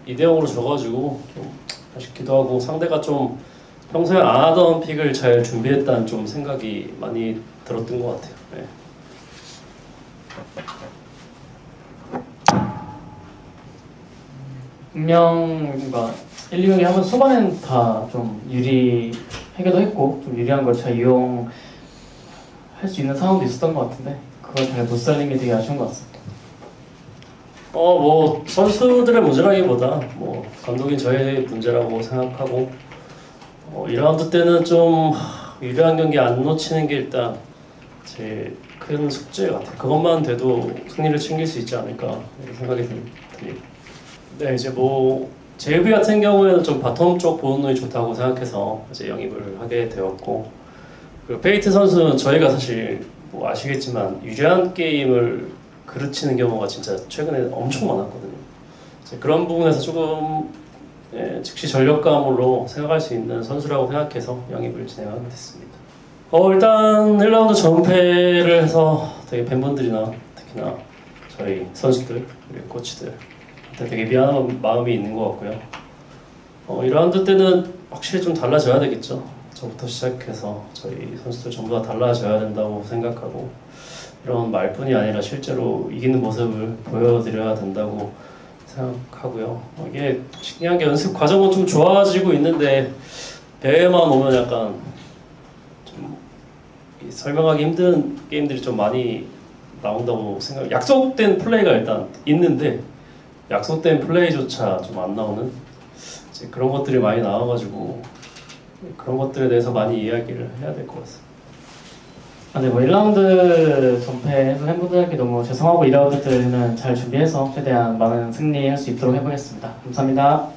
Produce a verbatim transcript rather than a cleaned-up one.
이 대 영으로 져가지고 좀 아쉽기도 하고 상대가 좀 평소에 안 하던 픽을 잘 준비했다는 좀 생각이 많이 들었던 것 같아요. 네. 분명과 일, 이 경기 하면 초반엔 다 좀 유리하기도 했고 좀 유리한 걸 잘 이용할 수 있는 상황도 있었던 것 같은데 그걸 잘 못 살린 게 되게 아쉬운 것 같습니다. 어, 뭐 선수들의 문제라기보다 뭐 감독인 저의 문제라고 생각하고 어, 이 라운드 때는 좀 유리한 경기 안 놓치는 게 일단 제일 큰 숙제 같아요. 그것만 돼도 승리를 챙길 수 있지 않을까 이런 생각이 듭니다. 네, 이제 뭐 제이브이 같은 경우에는 좀 바텀 쪽 보는 눈이 좋다고 생각해서 이제 영입을 하게 되었고, 그리고 페이트 선수는 저희가 사실 뭐 아시겠지만 유리한 게임을 그르치는 경우가 진짜 최근에 엄청 많았거든요. 이제 그런 부분에서 조금 예, 즉시 전력감으로 생각할 수 있는 선수라고 생각해서 영입을 진행하게 됐습니다. 어, 일단 일 라운드 전패를 해서 되게 팬분들이나 특히나 저희 선수들 그리고 코치들 되게 미안한 마음이 있는 것 같고요. 어, 이 라운드 때는 확실히 좀 달라져야 되겠죠. 저부터 시작해서 저희 선수들 전부 다 달라져야 된다고 생각하고 이런 말뿐이 아니라 실제로 이기는 모습을 보여드려야 된다고 생각하고요. 어, 이게 신기한 게 연습 과정은 좀 좋아지고 있는데 대회만 오면 약간 좀 설명하기 힘든 게임들이 좀 많이 나온다고 생각. 약속된 플레이가 일단 있는데 약속된 플레이조차 좀 안 나오는 이제 그런 것들이 많이 나와가지고 그런 것들에 대해서 많이 이야기를 해야 될 것 같습니다. 아, 네, 뭐 일 라운드 전패해서 팬분들께 너무 죄송하고 이 라운드 때는 잘 준비해서 최대한 많은 승리할 수 있도록 해보겠습니다. 감사합니다.